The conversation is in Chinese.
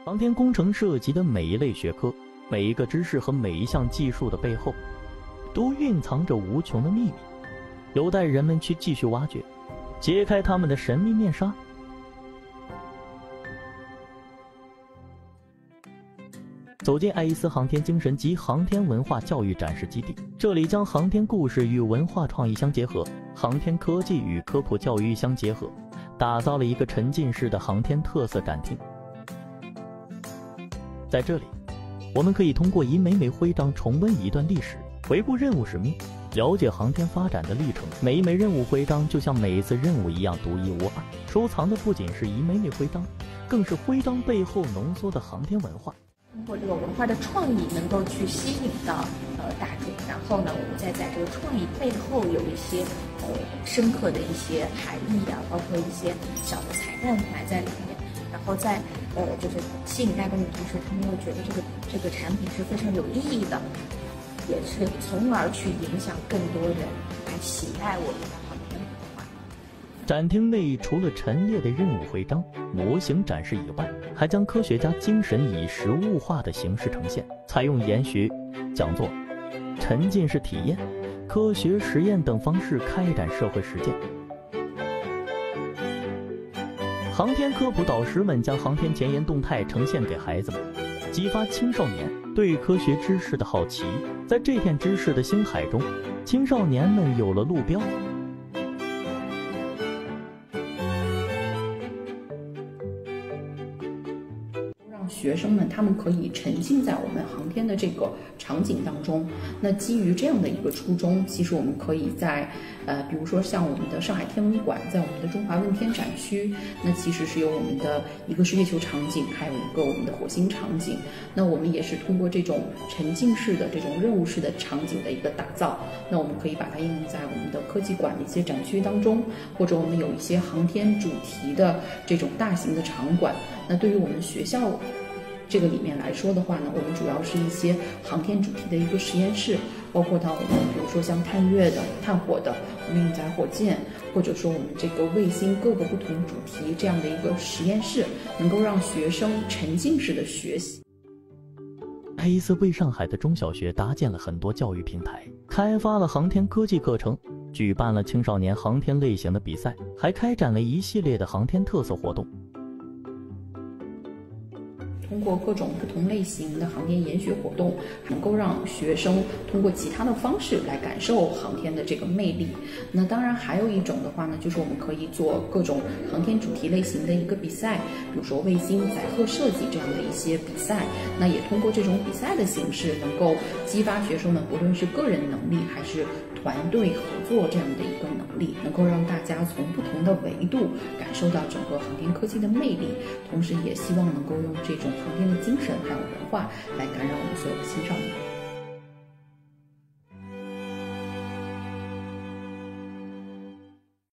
航天工程涉及的每一类学科、每一个知识和每一项技术的背后，都蕴藏着无穷的秘密，有待人们去继续挖掘，揭开他们的神秘面纱。走进爱丽丝航天精神及航天文化教育展示基地，这里将航天故事与文化创意相结合，航天科技与科普教育相结合，打造了一个沉浸式的航天特色展厅。在这里，我们可以通过以每每徽章重温一段历史，回顾任务使命，了解航天发展的历程。每一枚任务徽章就像每一次任务一样独一无二，收藏的不仅是以每每徽章，更是徽章背后浓缩的航天文化。 通过这个文化的创意能够去吸引到大众，然后呢，我们再在这个创意背后有一些深刻的一些含义啊，包括一些小的彩蛋埋在里面，然后在就是吸引大众的同时，他们又觉得这个产品是非常有意义的，也是从而去影响更多人来喜爱我们的航天文化。 展厅内除了陈列的任务徽章、模型展示以外，还将科学家精神以实物化的形式呈现，采用研学、讲座、沉浸式体验、科学实验等方式开展社会实践。航天科普导师们将航天前沿动态呈现给孩子们，激发青少年对科学知识的好奇。在这片知识的星海中，青少年们有了路标。 学生们他们可以沉浸在我们航天的这个场景当中。那基于这样的一个初衷，其实我们可以在比如说像我们的上海天文馆，在我们的中华问天展区，那其实是有我们的一个是月球场景，还有一个我们的火星场景。那我们也是通过这种沉浸式的这种任务式的场景的一个打造，那我们可以把它应用在我们的科技馆的一些展区当中，或者我们有一些航天主题的这种大型的场馆。那对于我们学校这个里面来说的话呢，我们主要是一些航天主题的一个实验室，包括到我们比如说像探月的、探火的，我们运载火箭，或者说我们这个卫星各个不同主题这样的一个实验室，能够让学生沉浸式的学习。 爱丽丝为上海的中小学搭建了很多教育平台，开发了航天科技课程，举办了青少年航天类型的比赛，还开展了一系列的航天特色活动。 通过各种不同类型的航天研学活动，能够让学生通过其他的方式来感受航天的这个魅力。那当然还有一种的话呢，就是我们可以做各种航天主题类型的一个比赛，比如说卫星载荷设计这样的一些比赛。那也通过这种比赛的形式，能够激发学生们不论是个人能力还是团队合作这样的一个能力，能够让大家从不同的维度感受到整个航天科技的魅力，同时也希望能够用这种航天的精神还有文化来感染我们所有的青少年。